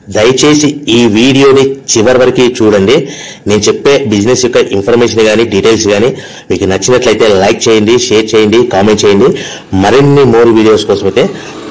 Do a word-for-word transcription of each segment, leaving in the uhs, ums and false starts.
దయచేసి ఈ వీడియోని చివరి వరకు చూడండి. నేను చెప్పే బిజినెస్ యొక్క ఇన్ఫర్మేషన్ కానీ డీటెయిల్స్ కానీ మీకు నచ్చినట్లయితే లైక్ చేయండి, షేర్ చేయండి, కామెంట్ చేయండి. మరిన్ని మోర్ వీడియోస్ కోసం అయితే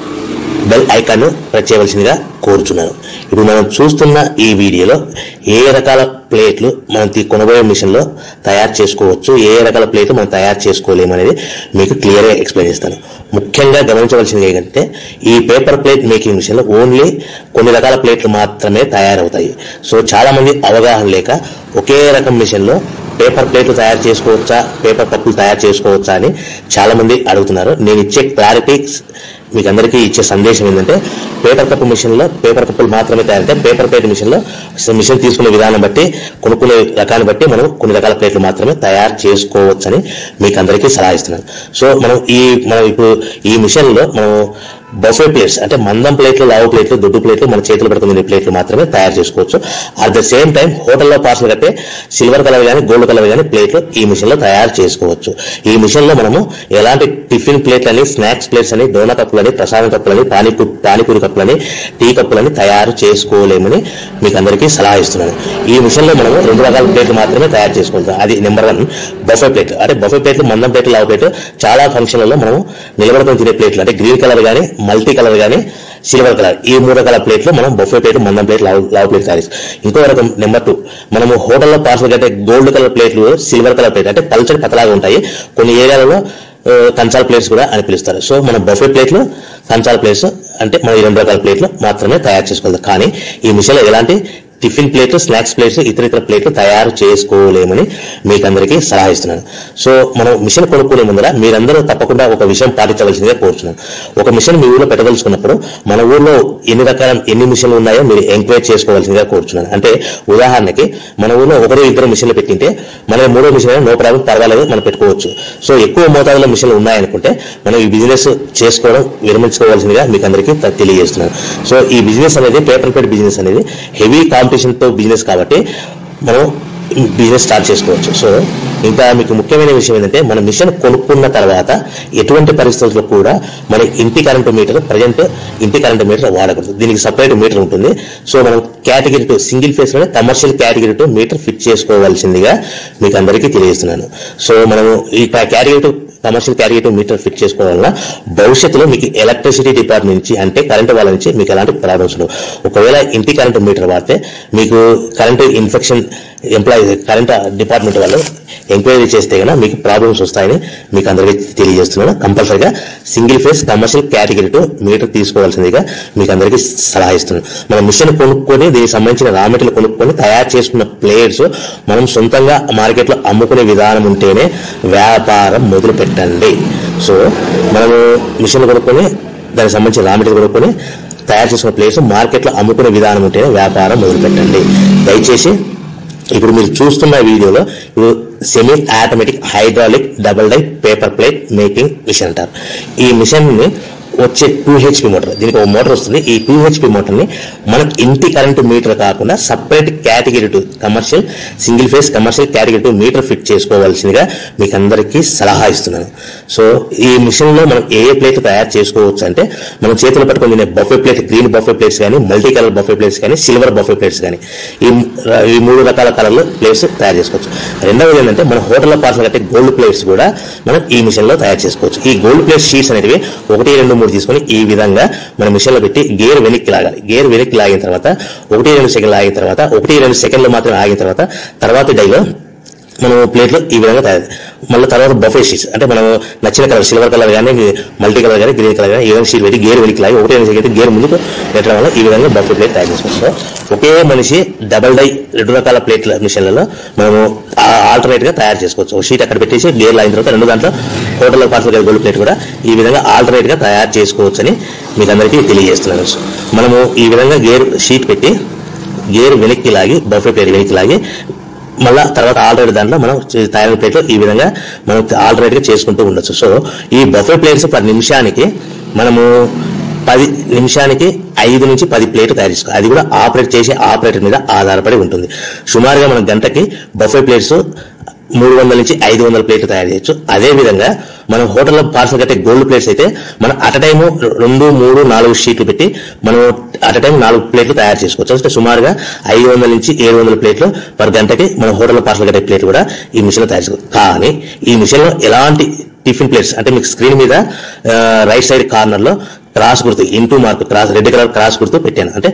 బెల్ ఐకాన్ ప్రెస్ చేయవలసిందిగా కోరుచున్నాను. ఇప్పుడు మనం చూస్తున్న ఈ వీడియోలో ఏ రకాల ప్లేట్లు మనం కొనబోయే మిషన్లో తయారు చేసుకోవచ్చు, ఏ రకాల ప్లేట్లు మనం తయారు చేసుకోలేము అనేది మీకు క్లియర్గా ఎక్స్ప్లెయిన్ చేస్తాను. ముఖ్యంగా గమనించవలసింది ఏంటంటే ఈ పేపర్ ప్లేట్ మేకింగ్ మిషన్లో ఓన్లీ కొన్ని రకాల ప్లేట్లు మాత్రమే తయారవుతాయి. సో చాలా మంది అవగాహన లేక ఒకే రకం మిషన్లో పేపర్ ప్లేట్లు తయారు చేసుకోవచ్చా, పేపర్ కప్పులు తయారు చేసుకోవచ్చా అని చాలా మంది అడుగుతున్నారు. నేను ఇచ్చే క్లారిటీ మీకు అందరికీ ఇచ్చే సందేశం ఏంటంటే పేపర్ కప్పు మిషన్లో పేపర్ కప్పులు మాత్రమే తయారైతే పేపర్ ప్లేట్ మిషన్లో మిషన్ తీసుకునే విధానం బట్టి కొనుక్కునే రకాన్ని బట్టి మనం కొన్ని రకాల ప్లేట్లు మాత్రమే తయారు చేసుకోవచ్చని మీకు అందరికీ సలహా ఇస్తున్నాను. సో మనం ఈ మనం ఇప్పుడు ఈ మిషన్లో మనం బఫే ప్లేట్స్ అంటే మందం ప్లేట్లు, లావు ప్లేట్లు, దొడ్డు ప్లేట్లు, మన చేతులు పడుతున్న ప్లేట్లు మాత్రమే తయారు చేసుకోవచ్చు. అట్ ద సేమ్ టైం హోటల్లో పార్సల్ కట్టే సిల్వర్ కలర్ కానీ గోల్డ్ కలర్ కానీ ప్లేట్లు ఈ మిషన్ లో తయారు చేసుకోవచ్చు. ఈ మిషన్ లో మనము ఎలాంటి టిఫిన్ ప్లేట్లని, స్నాక్స్ ప్లేట్స్ అని, డోనా కప్పులని, ప్రసాదం కప్పులని, పానీపూ పానీపూరి కప్పులని, టీ కప్పులని తయారు చేసుకోలేమని మీకు అందరికీ సలహా ఇస్తున్నాను. ఈ మిషన్ లో మనము రెండు రకాల ప్లేట్లు మాత్రమే తయారు చేసుకోవచ్చు. అది నెంబర్ వన్ బఫే ప్లేట్. అంటే బఫే ప్లేట్లు మందం ప్లేట్లు, లావు ప్లేట్లు చాలా ఫంక్షన్లలో మనము నిలబడుకొని తినే ప్లేట్లు అంటే గ్రీన్ కలర్ కానీ, మల్టీ కలర్ కానీ, సిల్వర్ కలర్ ఈ మూడు రకాల ప్లేట్లు మనం బఫే ప్లేట్, మందం ప్లేట్, లావు లావు ప్లేట్ తయారు. ఇంకో రకం నెంబర్ టూ మనము హోటల్లో పార్సల్ కట్టే గోల్డ్ కలర్ ప్లేట్లు, సిల్వర్ కలర్ ప్లేట్ అంటే పల్చడి పతలాగా ఉంటాయి. కొన్ని ఏరియాలలో కంచాల ప్లేట్స్ కూడా అని పిలుస్తారు. సో మన బఫే ప్లేట్లు, కంచాల ప్లేట్స్ అంటే మనం ఈ రెండు రకాల ప్లేట్లు మాత్రమే తయారు చేసుకోవాలి. కానీ ఈ మిషన్లో ఎలాంటి టిఫిన్ ప్లేట్లు, స్నాక్స్ ప్లేట్స్, ఇతర ఇతర ప్లేట్లు తయారు చేసుకోలేమని మీకు అందరికీ సలహా ఇస్తున్నాను. సో మనం మిషన్ కొనుక్కునే ముందర మీరందరూ తప్పకుండా ఒక విషయం పాటించవలసిందిగా కోరుతున్నాను. ఒక మిషన్ మీ ఊళ్ళో పెట్టదలుచుకున్నప్పుడు మన ఊళ్ళో ఎన్ని రకాల ఎన్ని మిషన్లు ఉన్నాయో మీరు ఎంక్వైరీ చేసుకోవాల్సిందిగా కోరుతున్నాను. అంటే ఉదాహరణకి మన ఊళ్ళో ఒకరో ఇద్దరు మిషన్లు పెట్టింటే మన మూడో మిషన్ అయినా నో ప్రాబ్లం, పర్వాలేదు మనం పెట్టుకోవచ్చు. సో ఎక్కువ మోతాదులో మిషన్లు ఉన్నాయనుకుంటే మనం ఈ బిజినెస్ చేసుకోవడం విరమించుకోవాల్సిందిగా మీకు అందరికీ తెలియజేస్తున్నాను. సో ఈ బిజినెస్ అనేది పేపర్ ప్లేట్ బిజినెస్ అనేది హెవీ తో బిజినెస్ కాబట్టి మనం బిజినెస్ స్టార్ట్ చేసుకోవచ్చు. సో ఇంకా మీకు ముఖ్యమైన విషయం ఏంటంటే మన మిషన్ కొనుక్కున్న తర్వాత ఎటువంటి పరిస్థితుల్లో కూడా మన ఇంటి కరెంటు మీటర్ ప్రజెంట్ ఇంటి కరెంటు మీటర్ వాడకూడదు. దీనికి సపరేట్ మీటర్ ఉంటుంది. సో మనం కేటగిరీ టూ సింగిల్ ఫేస్ లోనే commercial category two meter fit చేసుకోవాల్సిందిగా మీకు అందరికీ తెలియజేస్తున్నాను. సో మనం ఈ category two commercial category two meter fit చేసుకోవడం వల్ల భవిష్యత్తులో మీకు ఎలక్ట్రిసిటీ డిపార్ట్మెంట్ నుంచి అంటే కరెంటు వాళ్ళ నుంచి మీకు ఎలాంటి ప్రాబ్లమ్స్ ఉండవు. ఒకవేళ ఇంటి కరెంటు మీటర్ వాడితే మీకు current infection employee current department వాళ్ళు ఎంక్వైరీ చేస్తే కనుక మీకు ప్రాబ్లమ్స్ వస్తాయని మీకు అందరికీ తెలియజేస్తున్నాను. కంపల్సరీగా single phase commercial category two meter తీసుకోవాల్సిందిగా మీకు అందరికీ సలహా ఇస్తున్నాను. మనం మిషన్ కొనుక్కొని దీనికి సంబంధించిన రా మెటీరియల్ కొనుక్కొని తయారు చేసుకున్న ప్లేట్స్ మనం సొంతంగా మార్కెట్లో అమ్ముకునే విధానం ఉంటేనే వ్యాపారం మొదలు పెట్టండి. సో మనము మిషన్ కొనుక్కొని దానికి సంబంధించిన రా మెటీరియల్ కొనుక్కొని తయారు చేసుకున్న ప్లేట్స్ మార్కెట్లో అమ్ముకునే విధానం ఉంటేనే వ్యాపారం మొదలు పెట్టండి. దయచేసి ఇప్పుడు మీరు చూస్తున్న వీడియోలో semi automatic hydraulic double die paper plate making machine అంటారు. ఈ మిషన్ ని వచ్చే టూ హెచ్పి మోటార్, దీనికి ఒక మోటార్ వస్తుంది. ఈ టూ హెచ్పి మోటార్ ని మనం ఇంటి కరెంటు మీటర్ కాకుండా separate category two commercial single phase commercial category two meter fit చేసుకోవాల్సిందిగా మీకు అందరికీ సలహా ఇస్తున్నాను. సో ఈ మిషన్ లో మనం ఏ ఏ ప్లేట్ తయారు చేసుకోవచ్చు అంటే మనం చేతులు పట్టుకొని తినే buffet plate, green buffet plates కానీ, మల్టీ కలర్ బఫే ప్లేట్స్ కానీ, సిల్వర్ బఫే ప్లేట్స్ కానీ ఈ ఈ మూడు రకాల కలర్లో ప్లేట్స్ తయారు చేసుకోవచ్చు. రెండవది ఏంటంటే మన హోటల్లో పార్సల్ కట్టే గోల్డ్ ప్లేట్స్ కూడా మనం ఈ మిషన్ లో తయారు చేసుకోవచ్చు. ఈ గోల్డ్ ప్లేట్ షీట్స్ అనేవి ఒకటి రెండు మూడు తీసుకొని ఈ విధంగా మన మిషన్ లో పెట్టి గేర్ వెనక్కి లాగాలి. గేర్ వెనక్కి లాగిన తర్వాత ఒకటి రెండు సెకండ్లు ఆగిన తర్వాత ఒకటి రెండు సెకండ్లు మాత్రమే ఆగిన తర్వాత తర్వాత డైలో మనం ప్లేట్లు ఈ విధంగా తయారు. మళ్ళీ తర్వాత బఫే షీట్స్ అంటే మనం నచ్చిన కలర్ సిల్వర్ కలర్ కానీ, మల్టీ కలర్ కానీ, గ్రీన్ కలర్ కానీ ఈ విధంగా షీట్ పెట్టి గేర్ వెనక్కి లాగి ఒకటి రెండు సెకండ్ గేర్ ముందుకు పెట్టడం వల్ల ఈ విధంగా బఫే ప్లేట్ తయారు చేసుకోవచ్చు. ఒకే మనిషి డబల్ డై రెండు రకాల ప్లేట్ల మిషన్లలో మనము ఆల్టర్నేట్ గా తయారు చేసుకోవచ్చు. ఒక షీట్ అక్కడ పెట్టేసి గేర్ లాగిన తర్వాత రెండు దాంట్లో హోటల్లో పార్సల్ గోల్డ్ ప్లేట్ కూడా ఈ విధంగా ఆల్టర్నేట్ గా తయారు చేసుకోవచ్చు అని మీకు అందరికీ తెలియజేస్తున్నాను. మనము ఈ విధంగా గేర్ షీట్ పెట్టి గేర్ వెనక్కి లాగి బఫే ప్లేట్ వెనక్కి లాగి మళ్ళా తర్వాత ఆల్రెడీ దాంట్లో మనం తయారైన ప్లేట్లో ఈ విధంగా మనం ఆల్టర్నేట్ గా చేసుకుంటూ ఉండొచ్చు. సో ఈ బఫే ప్లేట్స్ పది నిమిషానికి మనము పది నిమిషానికి ఐదు నుంచి పది ప్లేట్లు తయారు చేసుకోవాలి. అది కూడా ఆపరేట్ చేసే ఆపరేటర్ మీద ఆధారపడి ఉంటుంది. సుమారుగా మనం గంటకి బఫే ప్లేట్స్ మూడు వందల నుంచి ఐదు వందల ప్లేట్లు తయారు చేయొచ్చు. అదే విధంగా మనం హోటల్లో పార్సల్ కట్టే గోల్డ్ ప్లేట్స్ అయితే మనం అట్ టైం రెండు మూడు నాలుగు షీట్లు పెట్టి మనం అట్ టైం నాలుగు ప్లేట్లు తయారు చేసుకోవచ్చు. అంటే సుమారుగా ఐదు వందల నుంచి ఏడు వందల ప్లేట్లు పర్ గంటకి మన హోటల్లో పార్సల్ కట్టే ప్లేట్ కూడా ఈ మిషన్ లో తయారు చేసుకోవచ్చు. కానీ ఈ మిషన్ లో ఎలాంటి టిఫిన్ ప్లేట్స్ అంటే మీకు స్క్రీన్ మీద రైట్ సైడ్ కార్నర్ లో క్రాస్ గుర్తు into mark cross red colour cross గుర్తు పెట్టాను. అంటే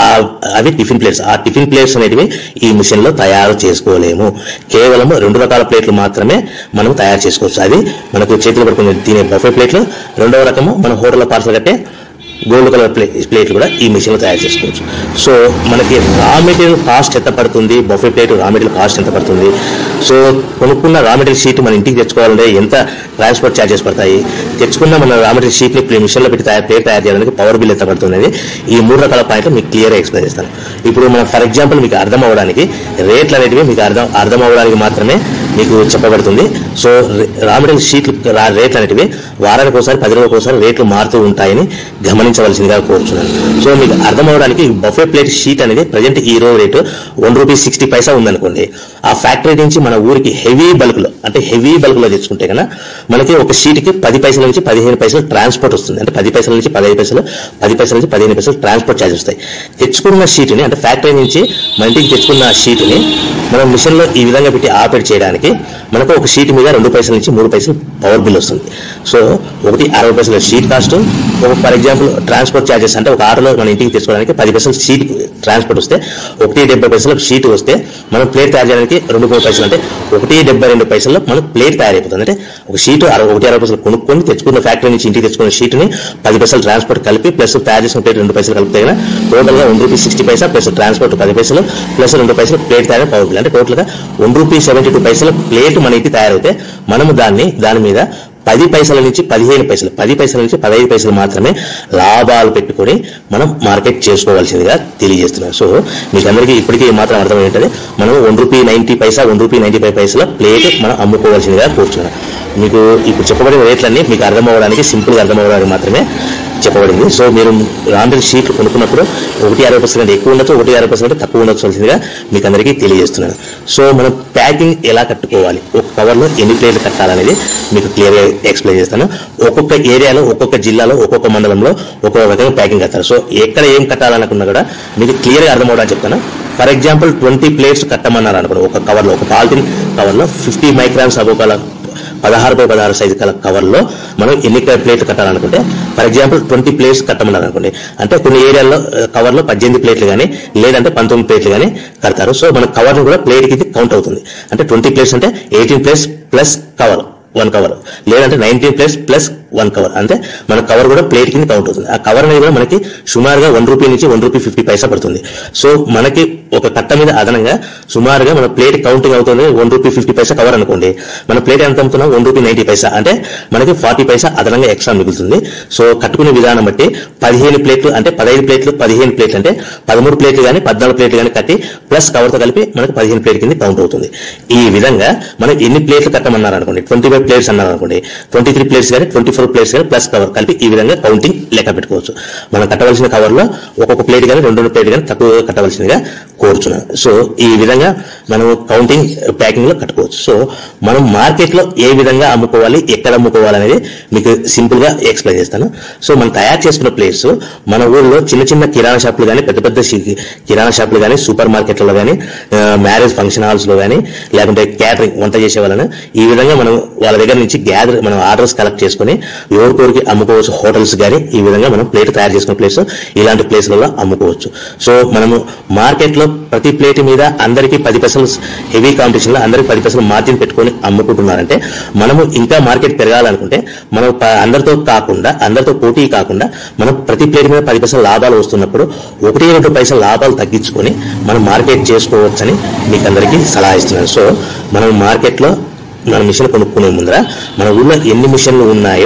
అవి టిఫిన్ ప్లేట్స్. ఆ టిఫిన్ ప్లేట్స్ అనేటివి ఈ మిషన్ లో తయారు చేసుకోలేము. కేవలం రెండు రకాల ప్లేట్లు మాత్రమే మనం తయారు చేసుకోవచ్చు. అది మనకు చేతులు పడుకునే తినే బఫే ప్లేట్లు, రెండవ రకము మన హోటల్లో పార్సల్ కట్టే గోల్డ్ కలర్ ప్లే ప్లేట్లు కూడా ఈ మిషన్ లో తయారు చేసుకోవచ్చు. సో మనకి రా మెటీరియల్ కాస్ట్ ఎంత పడుతుంది, buffet plate raw material cost ఎంత పడుతుంది, సో కొనుక్కున్న రా మెటీరియల్ షీట్ మన ఇంటికి తెచ్చుకోవాలంటే ఎంత ట్రాన్స్పోర్ట్ ఛార్జెస్ పడతాయి, తెచ్చుకున్న మన రా మెటీరియల్ షీట్ ని మిషన్ లో పెట్టి తయారు ప్లేట్ తయారు చేయడానికి పవర్ బిల్ ఎంత పడుతుంది అనేది ఈ మూడు రకాల పాయింట్లు మీకు క్లియర్ గా ఎక్స్ప్లెయిన్ చేస్తాను. ఇప్పుడు మనం ఫర్ ఎగ్జాంపుల్ మీకు అర్థం అవ్వడానికి రేట్లు అనేటివి మీకు అర్థం అర్థం అవ్వడానికి మాత్రమే మీకు చెప్పబడుతుంది. సో రా మెటీరియల్ షీట్లు రేట్లు అనేటివి వారానికి ఒకసారి పది రోజులకు ఒకసారి రేట్లు మారుతూ ఉంటాయని గమనించవలసిందిగా కోరుతున్నాను. సో మీకు అర్థం అవడానికి బఫే ప్లేట్ షీట్ అనేది ప్రజెంట్ ఈ రోజు rate one rupee sixty paisa ఉందనుకోండి. ఆ ఫ్యాక్టరీ నుంచి మన ఊరికి హెవీ బల్క్ లో అంటే హెవీ బల్క్ లో తెచ్చుకుంటే కన్నా మనకి ఒక షీట్ కి పది పైసల నుంచి పదిహేను పైసలు ట్రాన్స్పోర్ట్ వస్తుంది. అంటే పది పైసల నుంచి పదిహేను పైసలు పది పైసల నుంచి పదిహేను పైసలు ట్రాన్స్పోర్ట్ ఛార్జెస్ వస్తాయి. తెచ్చుకున్న షీట్ ని అంటే ఫ్యాక్టరీ నుంచి మన ఇంటికి తెచ్చుకున్న షీట్ ని మనం మిషన్ లో ఈ విధంగా పెట్టి ఆపరేట్ చేయడానికి మనకు ఒక షీట్ మీద రెండు పైసల నుంచి మూడు పైసలు పవర్ బిల్ వస్తుంది. సో ఒకటి అరవై పైసల షీట్ కాస్ట్, ఒక ఫర్ ఎగ్జాంపుల్ ట్రాన్స్పోర్ట్ ఛార్జెస్ అంటే ఒక ఆటోలో మన ఇంటికి తెచ్చుకోవడానికి పది పైసలు షీట్ ట్రాన్స్పోర్ట్ వస్తే ఒకటి డెబ్బై పైసలు షీట్ వస్తే మనం ప్లేట్ తయారు చేయడానికి రెండు మూడు పైసలు అంటే ఒకటి డెబ్బై రెండు పైసల్లో మనం ప్లేట్ తయారైపోతుంది. అంటే ఒక షీట్ అరవై ఒకటి అరవై పైసలు కొనుక్కొని తెచ్చుకున్న ఫ్యాక్టరీ నుంచి ఇంటికి తెచ్చుకున్న షీట్ ని పది పైసలు ట్రాన్స్పోర్ట్ కలిపి ప్లస్ తయారు చేసిన ప్లేట్ రెండు పైసలు కలిపితే టోటల్ గా one rupee sixty paisa plus transport పది పైసలు ప్లస్ రెండు పైసలు ప్లేట్ తయారు పవర్ బిల్ అంటే టోటల్ గా వన్ రూపీ సెవెంటీ టూ పైసల ప్లేట్ మన ఇంటికి తయారైతే మనము దాన్ని దాని మీద పది పైసల నుంచి పదిహేను పైసలు పది పైసల నుంచి పదహైదు పైసలు మాత్రమే లాభాలు పెట్టుకుని మనం మార్కెట్ చేసుకోవాల్సిందిగా తెలియజేస్తున్నాం. సో మీకు అందరికీ ఇప్పటికీ మాత్రం అర్థం ఏంటంటే మనం one rupee ninety paisa one rupee ninety five పైసల ప్లేట్ మనం అమ్ముకోవాల్సిందిగా కూర్చున్నాం. మీకు ఇప్పుడు చెప్పబడిన రేట్లన్నీ మీకు అర్థం అవ్వడానికి సింపుల్ గా అర్థం అవ్వడానికి మాత్రమే చెప్పబడింది. సో మీరు రా మెటీరియల్ షీట్లు కొనుక్కున్నప్పుడు ఒకటి అరవై పర్సెంట్ ఎక్కువ ఉండొచ్చు, ఒకటి అరవై పర్సెంట్ తక్కువ ఉండొచ్చుగా మీకు అందరికీ తెలియజేస్తున్నాను. సో మనం ప్యాకింగ్ ఎలా కట్టుకోవాలి, ఒక కవర్లో ఎన్ని ప్లేట్లు కట్టాలనేది మీకు క్లియర్ గా ఎక్స్ప్లెయిన్ చేస్తాను. ఒక్కొక్క ఏరియాలో ఒక్కొక్క జిల్లాలో ఒక్కొక్క మండలంలో ఒక్కొక్క రకంగా ప్యాకింగ్ కట్టాలి. సో ఎక్కడ ఏం కట్టాలనుకున్నా కూడా మీకు క్లియర్ గా అర్థం అవడానికి చెప్తాను. ఫర్ ఎగ్జాంపుల్ ట్వంటీ ప్లేట్స్ కట్టమన్నారు అనుకోండి, ఒక కవర్లో ఒక పాలిథిన్ కవర్లో ఫిఫ్టీ మైక్రాన్స్ అబోకాల పదహారు బై పదహారు సైజు కల కవర్ లో మనం ఎన్ని ప్లేట్లు కట్టాలనుకుంటే ఫర్ ఎగ్జాంపుల్ ట్వంటీ ప్లేట్స్ కట్టమన్నారు అనుకోండి, అంటే కొన్ని ఏరియాల్లో కవర్ లో పద్దెనిమిది ప్లేట్లు కానీ లేదంటే పంతొమ్మిది ప్లేట్లు కానీ కడతారు. సో మన కవర్ ను కూడా ప్లేట్ కి కౌంట్ అవుతుంది. అంటే ట్వంటీ ప్లేట్స్ అంటే eighteen plates plus cover one cover, లేదంటే nineteen plates plus one cover, అంటే మన కవర్ కూడా ప్లేట్ కింద కౌంట్ అవుతుంది. ఆ కవర్ అనేది కూడా మనకి సుమారుగా వన్ రూపీ నుంచి వన్ రూపీ ఫిఫ్టీ పైసా పడుతుంది. సో మనకి ఒక కట్ట మీద అదనంగా సుమారుగా మన ప్లేట్ కౌంటింగ్ అవుతుంది one rupee fifty paisa cover అనుకోండి, మన ప్లేట్ ఎంత అమ్ముతున్నాం వన్ రూపీ నైన్టీ పైసా, అంటే మనకి ఫార్టీ పైసా అదనంగా ఎక్స్ట్రా మిగులుతుంది. సో కట్టుకునే విధానం బట్టి పదిహేను ప్లేట్లు అంటే పదహైదు ప్లేట్లు పదిహేను ప్లేట్లు అంటే పదమూడు ప్లేట్లు కానీ పద్నాలుగు ప్లేట్లు కానీ కట్టి ప్లస్ కవర్ తో కలిపి మనకి పదిహేను ప్లేట్ కింద కౌంట్ అవుతుంది. ఈ విధంగా మనం ఎన్ని ప్లేట్లు కట్టమన్నారు అనుకోండి, ట్వంటీ ఫైవ్ ప్లేట్స్ అన్నారు అనుకోండి, ట్వంటీ త్రీ ప్లేట్స్ కానీ ట్వంటీ ఫోర్ ప్లేట్స్ కానీ ప్లస్ కవర్ కలిపి ఈ విధంగా కౌంటింగ్ లెక్క పెట్టుకోవచ్చు. మనం కట్టవలసిన కవర్ లో ఒక్కొక్క ప్లేట్ కానీ రెండు రెండు ప్లేట్ కానీ తక్కువ కట్టవలసిందిగా కోరుచున్నాను. సో ఈ విధంగా మనం కౌంటింగ్ ప్యాకింగ్ లో కట్టుకోవచ్చు. సో మనం మార్కెట్ లో ఏ విధంగా అమ్ముకోవాలి, ఎక్కడ అమ్ముకోవాలి అనేది మీకు సింపుల్ గా ఎక్స్ప్లెయిన్ చేస్తాను. సో మనం తయారు చేసుకున్న ప్లేట్స్ మన ఊళ్ళో చిన్న చిన్న కిరాణా షాపులు కానీ పెద్ద పెద్ద కిరాణా షాపులు కానీ సూపర్ మార్కెట్లలో కానీ మ్యారేజ్ ఫంక్షన్ హాల్స్ లో కానీ లేకుంటే క్యాటరింగ్ వంట చేసే వాళ్ళని ఈ విధంగా మనం వాళ్ళ దగ్గర నుంచి గ్యాదర్ మనం ఆర్డర్స్ కలెక్ట్ చేసుకుని ఎవరికోరికి అమ్ముకోవచ్చు. హోటల్స్ కానీ ఈ విధంగా మనం ప్లేట్ తయారు చేసుకున్న ప్లేస్ ఇలాంటి ప్లేస్లలో అమ్ముకోవచ్చు. సో మనము మార్కెట్ లో ప్రతి ప్లేట్ మీద అందరికీ పది పైసలు హెవీ కాంపిటీషన్ లో అందరికి పది పైసలు మార్జిన్ పెట్టుకుని అమ్ముకుంటున్నారంటే మనము ఇంకా మార్కెట్ పెరగాలనుకుంటే మనం అందరితో కాకుండా అందరితో పోటీ కాకుండా మనం ప్రతి ప్లేట్ మీద పది పైసలు లాభాలు వస్తున్నప్పుడు ఒకటి రెండు పైసలు లాభాలు తగ్గించుకొని మనం మార్కెట్ చేసుకోవచ్చని మీకు అందరికీ సలహా ఇస్తున్నాను. సో మనం మార్కెట్ లో మన మిషన్ కొనుక్కునే ముందర మన ఊళ్ళో ఎన్ని మిషన్లు ఉన్నాయో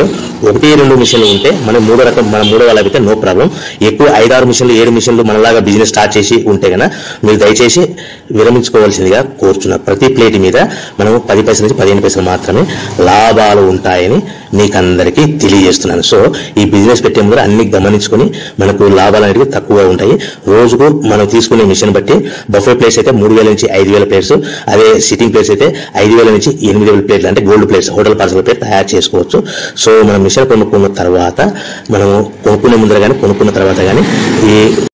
ఒకటి రెండు మిషన్లు ఉంటే మనం మూడో రకం మన మూడో వాళ్ళకి అయితే నో ప్రాబ్లం. ఎక్కువ ఐదారు మిషన్లు ఏడు మిషన్లు మనలాగా బిజినెస్ స్టార్ట్ చేసి ఉంటే కన్నా మీరు దయచేసి విరమించుకోవాల్సిందిగా కోరుచున్నారు. ప్రతి ప్లేట్ మీద మనము పది పైసల నుంచి పదిహేను పైసలు మాత్రమే లాభాలు ఉంటాయని మీకు అందరికీ తెలియజేస్తున్నాను. సో ఈ బిజినెస్ పెట్టే ముందర అన్ని గమనించుకొని మనకు లాభాలు అనేవి తక్కువగా ఉంటాయి. రోజుకు మనం తీసుకునే మిషన్ బట్టి బఫే ప్లేట్స్ అయితే మూడు వేల నుంచి ఐదు వేల ప్లేట్స్, అదే సిట్టింగ్ ప్లేట్స్ అయితే ఐదు వేల నుంచి ఎనిమిది వేల ప్లేట్లు అంటే gold plates hotel parcel plate తయారు చేసుకోవచ్చు. సో మనం మిషన్ కొనుక్కున్న తర్వాత మనము కొనుక్కునే ముందర కానీ కొనుక్కున్న తర్వాత కానీ ఈ